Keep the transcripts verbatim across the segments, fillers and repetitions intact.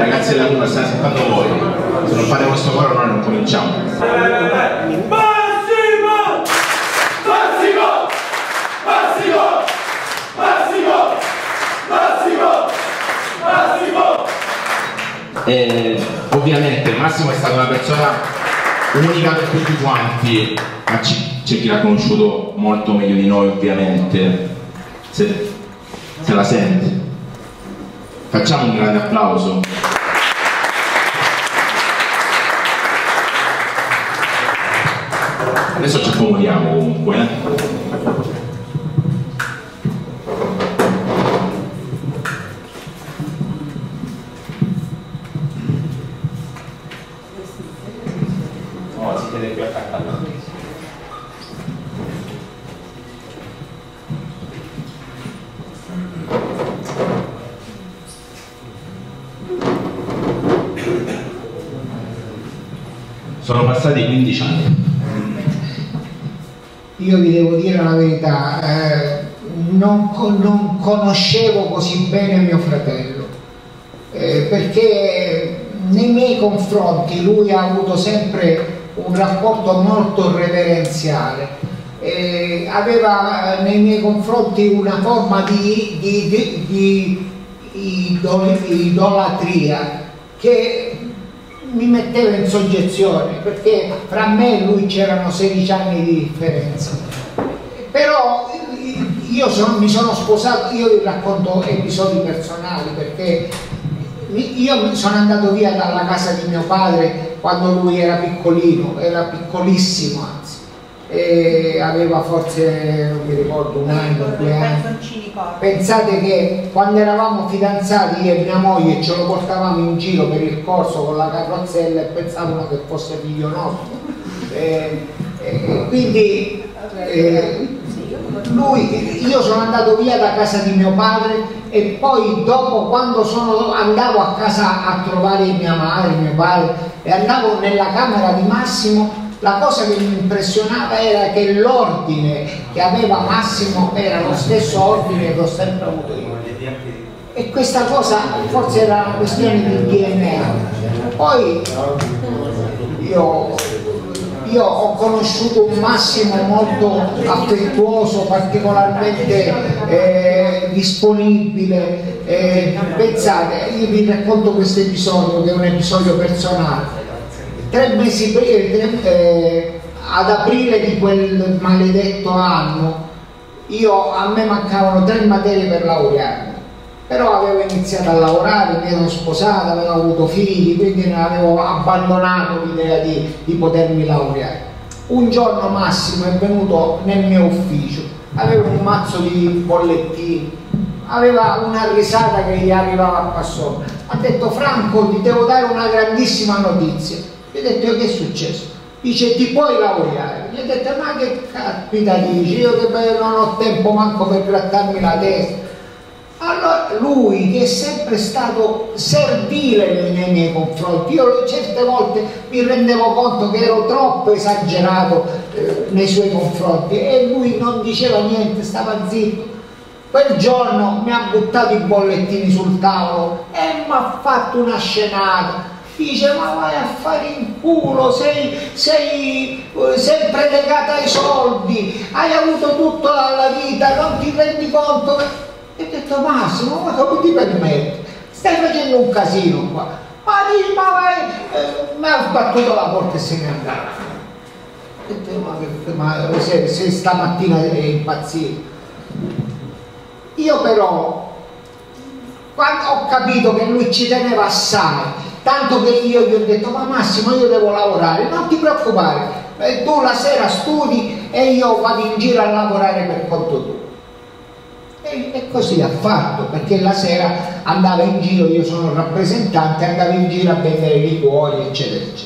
ragazzi della Luna, state aspettando voi. Se non fate questo coro noi non cominciamo. Massimo! Massimo! Massimo! Massimo! Massimo! Massimo! E ovviamente Massimo è stata una persona unica per tutti quanti, ma c'è chi l'ha conosciuto molto meglio di noi, ovviamente. Se, se la sente. Facciamo un grande applauso. Adesso ci accomodiamo comunque. Eh? No, si chiede più accanto. Sono passati quindici anni. Io vi devo dire la verità, eh, non, non conoscevo così bene mio fratello, eh, perché nei miei confronti lui ha avuto sempre un rapporto molto reverenziale, eh, aveva nei miei confronti una forma di, di, di, di idol, idolatria che mi metteva in soggezione, perché fra me e lui c'erano sedici anni di differenza. Però io sono, mi sono sposato, io vi racconto episodi personali, perché io sono andato via dalla casa di mio padre quando lui era piccolino, era piccolissimo anzi, e aveva forse, non mi ricordo, un anno, due anni. Pensate che quando eravamo fidanzati io e mia moglie ce lo portavamo in giro per il corso con la carrozzella e pensavano che fosse figlio nostro. E, e, quindi eh, lui, io sono andato via da casa di mio padre e poi dopo, quando sono, andavo a casa a trovare mia madre, mio padre, e andavo nella camera di Massimo, la cosa che mi impressionava era che l'ordine che aveva Massimo era lo stesso ordine che ho sempre avuto io. E questa cosa forse era una questione di D N A. Poi io, io ho conosciuto un Massimo molto affettuoso, particolarmente eh, disponibile. Eh, pensate, io vi racconto questo episodio che è un episodio personale. Tre mesi prima, eh, ad aprile di quel maledetto anno, io, a me mancavano tre materie per laurearmi, però avevo iniziato a lavorare, mi ero sposata, avevo avuto figli, quindi non avevo abbandonato l'idea di, di potermi laureare. Un giorno Massimo è venuto nel mio ufficio, aveva un mazzo di bollettini, aveva una risata che gli arrivava a passare, ha detto: Franco, ti devo dare una grandissima notizia. Gli ho detto: che è successo? Dice: ti puoi laureare. Gli ho detto: ma che caspita dici? Io che non ho tempo manco per grattarmi la testa. Allora lui, che è sempre stato servile nei miei confronti, io certe volte mi rendevo conto che ero troppo esagerato eh, nei suoi confronti, e lui non diceva niente, stava zitto. Quel giorno mi ha buttato i bollettini sul tavolo e mi ha fatto una scenata. Dice: ma vai a fare in culo, sei, sei sempre legata ai soldi, hai avuto tutto dalla vita, non ti rendi conto? E ho detto: Massimo, ma come ti permetti? Stai facendo un casino qua. Ma dici, ma vai, eh, mi ha sbattuto la porta e se n'è andato. Ho detto: ma, ma se, se stamattina è impazzito. Io però, quando ho capito che lui ci teneva assai, tanto che io gli ho detto: ma Massimo, io devo lavorare, non ti preoccupare, eh, tu la sera studi e io vado in giro a lavorare per conto tuo. E, e così ha fatto, perché la sera andava in giro, io sono il rappresentante, andavo in giro a vendere liquori, eccetera, eccetera.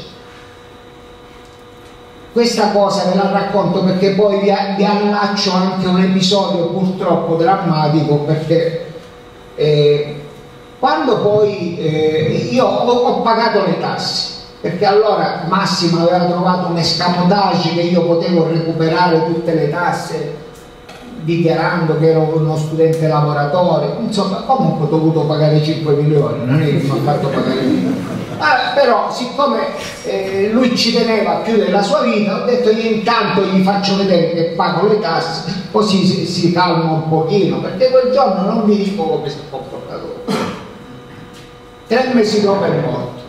Questa cosa ve la racconto perché poi vi, vi allaccio anche un episodio purtroppo drammatico, perché eh, quando poi eh, io ho, ho pagato le tasse, perché allora Massimo aveva trovato un escamotage che io potevo recuperare tutte le tasse dichiarando che ero uno studente lavoratore, insomma comunque ho dovuto pagare cinque milioni, non è che mi ha fatto pagare niente. Ah, però siccome eh, lui ci teneva a chiudere la sua vita, ho detto io intanto gli faccio vedere che pago le tasse, così si, si calma un pochino, perché quel giorno non vi dico come si è comportato. Tre mesi dopo è morto.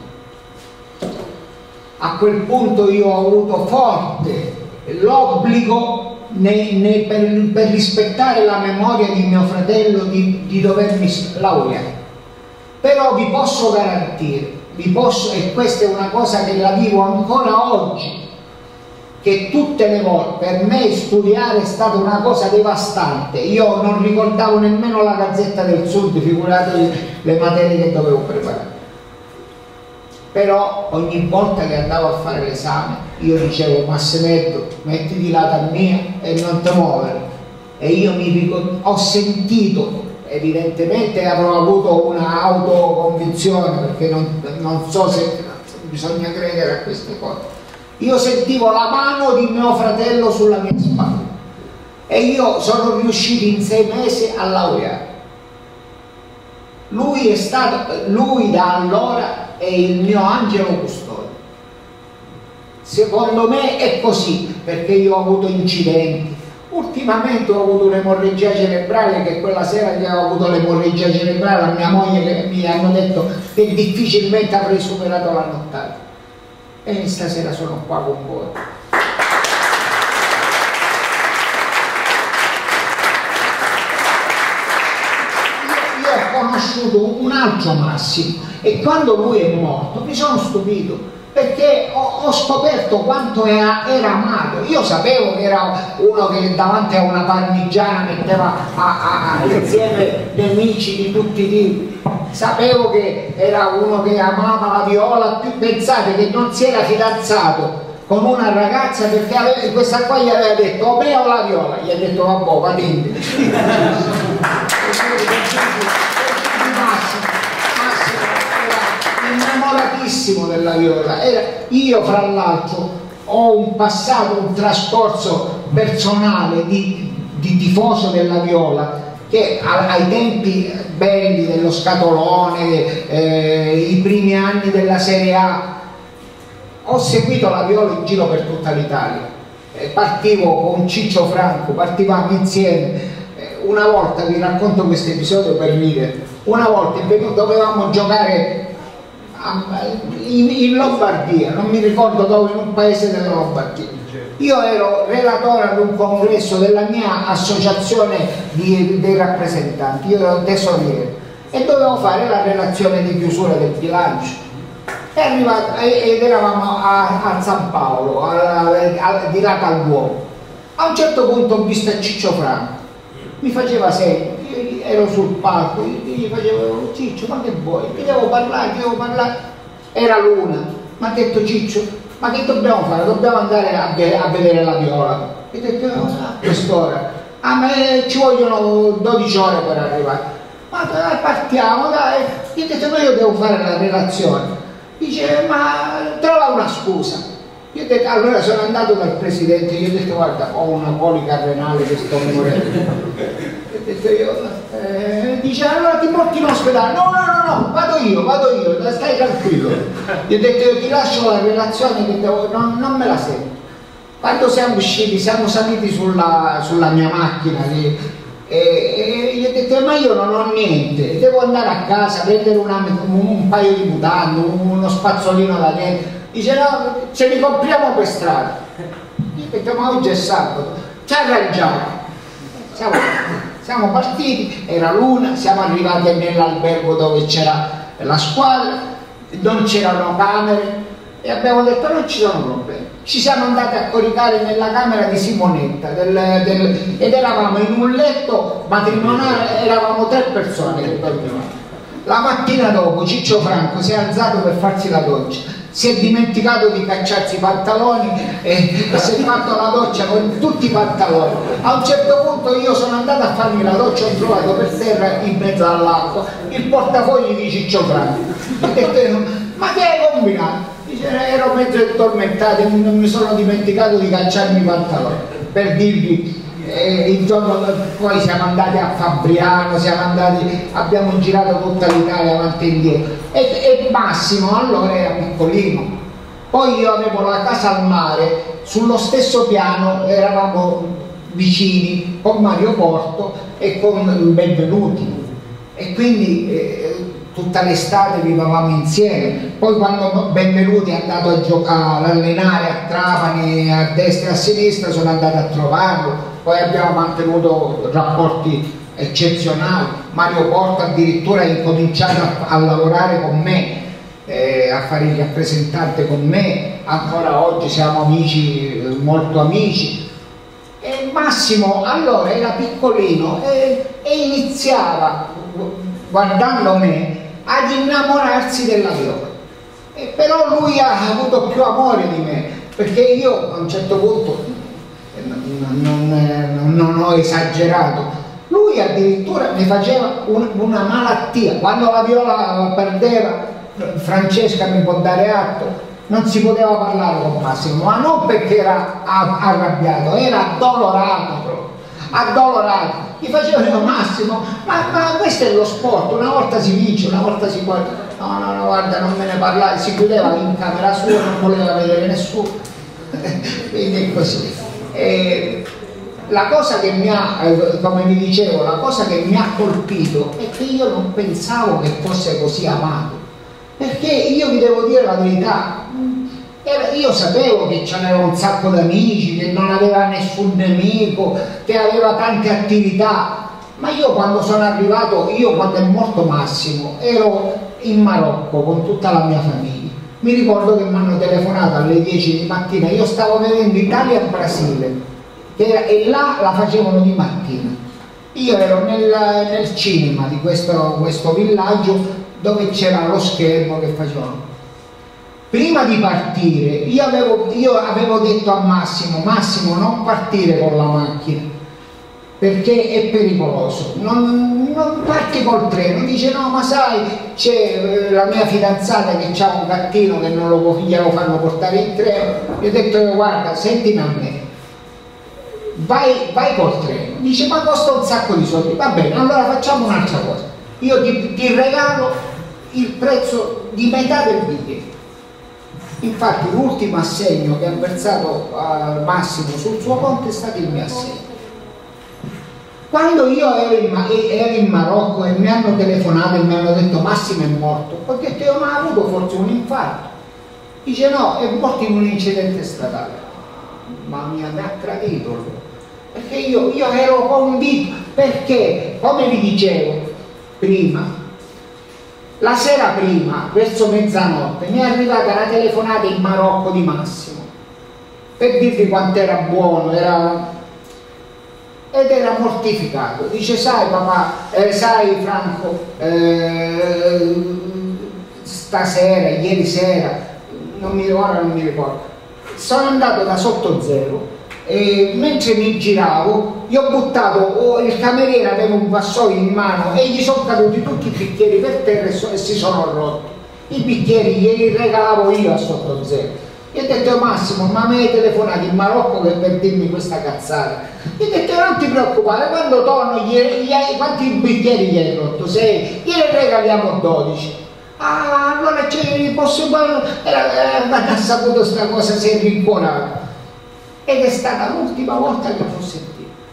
A quel punto io ho avuto forte l'obbligo Ne, ne, per, per rispettare la memoria di mio fratello di, di dovermi laureare. Però vi posso garantire, vi posso, e questa è una cosa che la vivo ancora oggi, che tutte le volte per me studiare è stata una cosa devastante. Io non ricordavo nemmeno la Gazzetta del Sud, figuratevi le materie che dovevo preparare. Però ogni volta che andavo a fare l'esame io dicevo Massimeddo, metti di lato a mia e non ti muovere. E io mi ricordo, ho sentito, evidentemente avrò avuto una autoconvinzione, perché non, non so se bisogna credere a queste cose. Io sentivo la mano di mio fratello sulla mia spalla e io sono riuscito in sei mesi a laureare. Lui è stato, lui da allora è il mio angelo custode. Secondo me è così, perché io ho avuto incidenti. Ultimamente ho avuto un'emorragia cerebrale, che quella sera che ho avuto l'emorragia cerebrale a mia moglie che mi hanno detto che difficilmente avrei superato la nottata. E stasera sono qua con voi. Io, io ho conosciuto un altro Massimo e quando lui è morto mi sono stupito, perché ho, ho scoperto quanto era, era amato. Io sapevo che era uno che davanti a una parmigiana metteva a, a, insieme nemici di tutti i tipi. Sapevo che era uno che amava la viola, più pensate che non si era fidanzato con una ragazza perché aveva, questa qua gli aveva detto o me o la viola, gli ha detto vabbè, va dentro. Innamoratissimo della viola. Era, io fra l'altro ho un passato, un trascorso personale di, di tifoso della viola, che ai tempi belli dello scatolone, eh, i primi anni della Serie A, ho seguito la viola in giro per tutta l'Italia. Eh, partivo con Ciccio Franco, partivamo insieme. Eh, una volta, vi racconto questo episodio per ridere, una volta dovevamo giocare In, in Lombardia, non mi ricordo dove, in un paese della Lombardia. Io ero relatore ad un congresso della mia associazione di, dei rappresentanti, io ero tesoriere e dovevo fare la relazione di chiusura del bilancio. È arrivato, ed eravamo a, a San Paolo, a, a, di là al Duomo. A un certo punto ho visto Ciccio Franco, mi faceva segno. Ero sul palco, gli facevo Ciccio, ma che vuoi? Ti devo parlare, ti devo parlare. Era l'una, mi ha detto Ciccio, ma che dobbiamo fare? Dobbiamo andare a, a vedere la viola. E ho detto, no, a quest'ora. Ah, ma ci vogliono dodici ore per arrivare. Ma dai, partiamo, dai. Io ho detto, ma io devo fare la relazione. Dice, ma trova una scusa. Io ho detto, allora sono andato dal presidente, gli ho detto, guarda, ho una colica renale che sto morendo. Io, eh, dice allora ti porti in ospedale. No, no, no, no, vado io, vado io, stai tranquillo. Gli ho detto io ti lascio la relazione che devo, non, non me la sento. Quando siamo usciti, siamo saliti sulla, sulla mia macchina e, e, e gli ho detto ma io non ho niente, devo andare a casa, prendere una, un, un paio di mutande, uno spazzolino da dentro. Dice no, ce li compriamo per strada. Gli ho detto ma oggi è sabato, ci arrangiamo. Siamo, siamo partiti, era l'una, siamo arrivati nell'albergo dove c'era la squadra, non c'erano camere e abbiamo detto non ci sono problemi. Ci siamo andati a coricare nella camera di Simonetta del, del, ed eravamo in un letto matrimoniale, eravamo tre persone che dormivamo. La mattina dopo Ciccio Franco si è alzato per farsi la doccia, si è dimenticato di cacciarsi i pantaloni e, e si è fatto la doccia con tutti i pantaloni. A un certo punto io sono andato a farmi la doccia e ho trovato per terra in mezzo all'acqua il portafogli di Ciccio Franco. Ho detto ma che hai combinato? Dice ero mezzo addormentato e non mi sono dimenticato di cacciarmi i pantaloni, per dirvi E il giorno poi siamo andati a Fabriano, siamo andati, abbiamo girato tutta l'Italia avanti e indietro. E, e Massimo allora era piccolino. Poi io avevo la casa al mare, sullo stesso piano eravamo vicini con Mario Porto e con Benvenuti. E quindi eh, tutta l'estate vivavamo insieme. Poi quando Benvenuti è andato a giocare, ad allenare a Trapani a destra e a sinistra, sono andato a trovarlo. Poi abbiamo mantenuto rapporti eccezionali. Mario Porto addirittura ha incominciato a, a lavorare con me, eh, a fare il rappresentante con me. Ancora oggi siamo amici, eh, molto amici. E Massimo allora era piccolino e, e iniziava, guardando me, ad innamorarsi della Viola. E però lui ha avuto più amore di me, perché io a un certo punto non, non, non ho esagerato. Lui addirittura mi faceva un, una malattia. Quando la Viola perdeva, Francesca mi può dare atto, non si poteva parlare con Massimo, ma non perché era arrabbiato, era addolorato proprio, addolorato. Gli facevano: Massimo, ma, ma questo è lo sport, una volta si vince, una volta si guarda. No, no, no, guarda, non me ne parlare, si chiudeva in camera sua, non voleva vedere nessuno. Quindi è così. E la cosa che mi ha, come vi dicevo, la cosa che mi ha colpito è che io non pensavo che fosse così amato. Perché io vi devo dire la verità, io sapevo che c'aveva un sacco di amici, che non aveva nessun nemico, che aveva tante attività, ma io quando sono arrivato, io quando è morto Massimo, ero in Marocco con tutta la mia famiglia. Mi ricordo che mi hanno telefonato alle dieci di mattina, io stavo vedendo Italia-Brasile, e là la facevano di mattina. Io ero nel, nel cinema di questo, questo villaggio, dove c'era lo schermo che facevano. Prima di partire io avevo, io avevo detto a Massimo: Massimo, non partire con la macchina perché è pericoloso, non, non parti col treno. Dice: no, ma sai, c'è la mia fidanzata che ha un gattino che non lo, glielo fanno portare in treno. Gli ho detto: guarda, sentimi a me, vai, vai col treno. Dice: ma costa un sacco di soldi. Va bene, allora facciamo un'altra cosa, io ti, ti regalo il prezzo di metà del biglietto. Infatti l'ultimo assegno che ha versato uh, Massimo sul suo conto è stato il mio assegno. Quando io ero in, ero in Marocco e mi hanno telefonato e mi hanno detto: Massimo è morto, ho detto: io non ho avuto forse un infarto? Dice: no, è morto in un incidente stradale. Mamma mia, mi ha tradito, perché io, io ero convinto, perché come vi dicevo prima, la sera prima, verso mezzanotte, mi è arrivata la telefonata in Marocco di Massimo per dirvi quanto era buono, era... ed era mortificato. Dice: sai papà, eh, sai Franco, eh, stasera, ieri sera, non mi ricordo, non mi ricordo, sono andato da sotto zero e mentre mi giravo gli ho buttato, oh, il cameriere aveva un vassoio in mano e gli sono caduti tutti i bicchieri per terra e, so, e si sono rotti. I bicchieri glieli regalavo io a sotto zero. Gli ho detto: Massimo, ma mi hai telefonato in Marocco per dirmi questa cazzata? Gli ho detto: non ti preoccupare, quando torno gli, gli, quanti bicchieri gli hai rotto? sei? Gliene regaliamo dodici. Ah, allora c'è, posso fare, ha saputo questa cosa, si è rincuorato. Ed è stata l'ultima volta che l'ho sentito.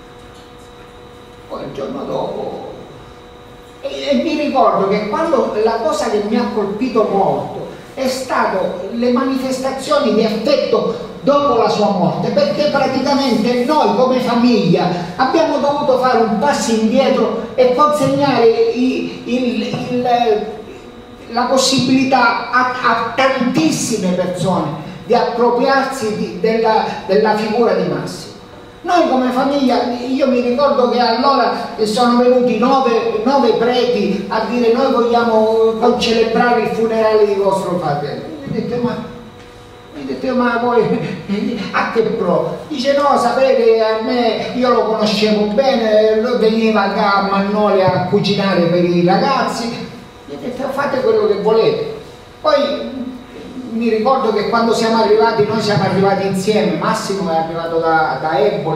Poi il giorno dopo, e, e mi ricordo che quando la cosa che mi ha colpito molto è stato le manifestazioni di affetto dopo la sua morte, perché praticamente noi come famiglia abbiamo dovuto fare un passo indietro e consegnare il, il, il, la possibilità a, a tantissime persone di appropriarsi di, della, della figura di Massimo. Noi come famiglia, io mi ricordo che allora sono venuti nove, nove preti a dire: noi vogliamo celebrare il funerale di vostro fratello. Io ho detto: ma, io ho detto, ma voi a che pro? Dice: no, sapete, a me, io lo conoscevo bene, veniva qua a Magnolia a cucinare per i ragazzi. Io ho detto: fate quello che volete. Poi mi ricordo che quando siamo arrivati, noi siamo arrivati insieme, Massimo è arrivato da, da Eboli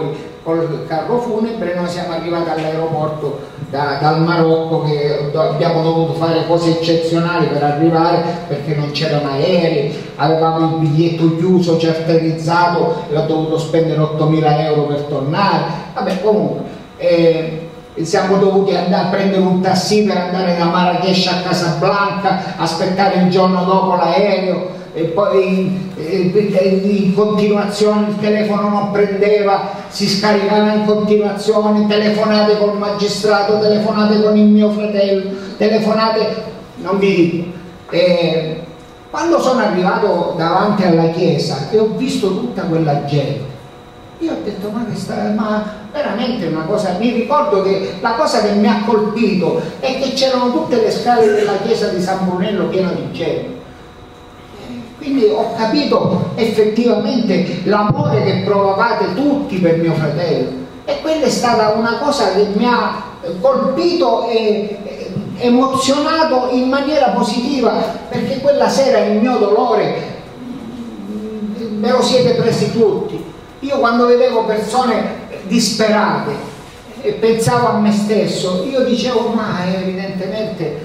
col carro funebre, noi siamo arrivati all'aeroporto da, dal Marocco, che abbiamo dovuto fare cose eccezionali per arrivare perché non c'erano aerei, avevamo il biglietto chiuso, certificato, e ho dovuto spendere ottomila euro per tornare. Vabbè, comunque eh, siamo dovuti andare a prendere un taxi per andare da Marrakech a Casablanca, aspettare il giorno dopo l'aereo, e poi in continuazione il telefono non prendeva, si scaricava in continuazione, telefonate col magistrato, telefonate con il mio fratello, telefonate, non vi dico. E quando sono arrivato davanti alla chiesa e ho visto tutta quella gente, io ho detto ma, questa, ma veramente una cosa, mi ricordo che la cosa che mi ha colpito è che c'erano tutte le scale della chiesa di San Brunello pieno di gente. Quindi ho capito effettivamente l'amore che provavate tutti per mio fratello, e quella è stata una cosa che mi ha colpito e emozionato in maniera positiva, perché quella sera il mio dolore me lo siete presi tutti. Io quando vedevo persone disperate e pensavo a me stesso, io dicevo ma evidentemente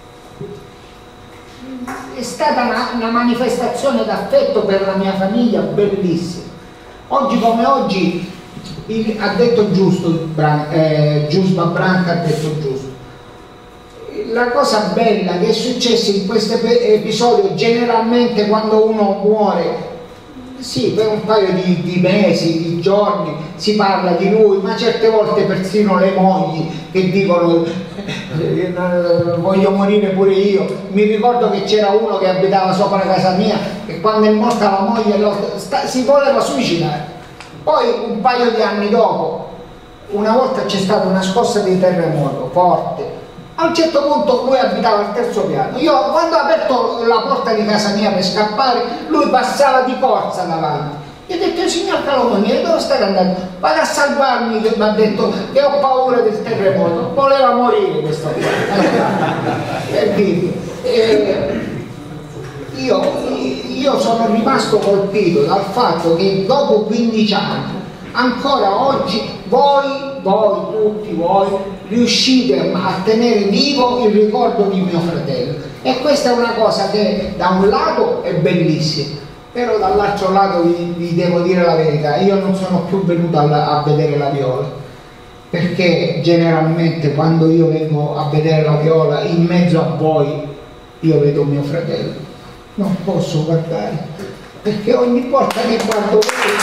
è stata una, una manifestazione d'affetto per la mia famiglia bellissima. Oggi come oggi il, ha detto giusto, Bran, eh, Giusma Branca ha detto giusto. La cosa bella che è successa in questo episodio, generalmente quando uno muore, sì, per un paio di, di mesi, di giorni si parla di lui, ma certe volte persino le mogli che dicono voglio morire pure io. Mi ricordo che c'era uno che abitava sopra casa mia e quando è morta la moglie lo, sta, si voleva suicidare. Poi un paio di anni dopo, una volta c'è stata una scossa di terremoto forte. A un certo punto lui abitava al terzo piano. Io quando ho aperto la porta di casa mia per scappare, lui passava di corsa davanti. Io ho detto signor Calomoniere, dove state andando? Vado a salvarmi, che mi ha detto che ho paura del terremoto. Voleva morire questo per dire. E io, io sono rimasto colpito dal fatto che dopo quindici anni, ancora oggi, voi, voi, tutti voi, riuscite a tenere vivo il ricordo di mio fratello. E questa è una cosa che da un lato è bellissima, però dall'altro lato vi, vi devo dire la verità, io non sono più venuto a, a vedere la Viola, perché generalmente quando io vengo a vedere la Viola in mezzo a voi io vedo mio fratello, non posso guardare, perché ogni volta che guardo voi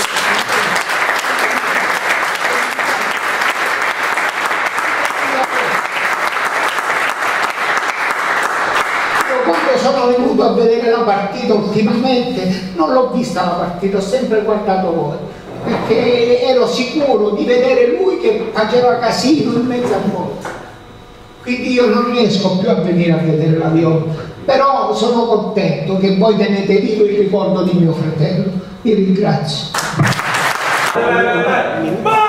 sono venuto a vedere la partita ultimamente, non l'ho vista la partita, ho sempre guardato voi, perché ero sicuro di vedere lui che faceva casino in mezzo a voi. Quindi io non riesco più a venire a vedere la Viola, però sono contento che voi tenete vivo il ricordo di mio fratello. Vi ringrazio.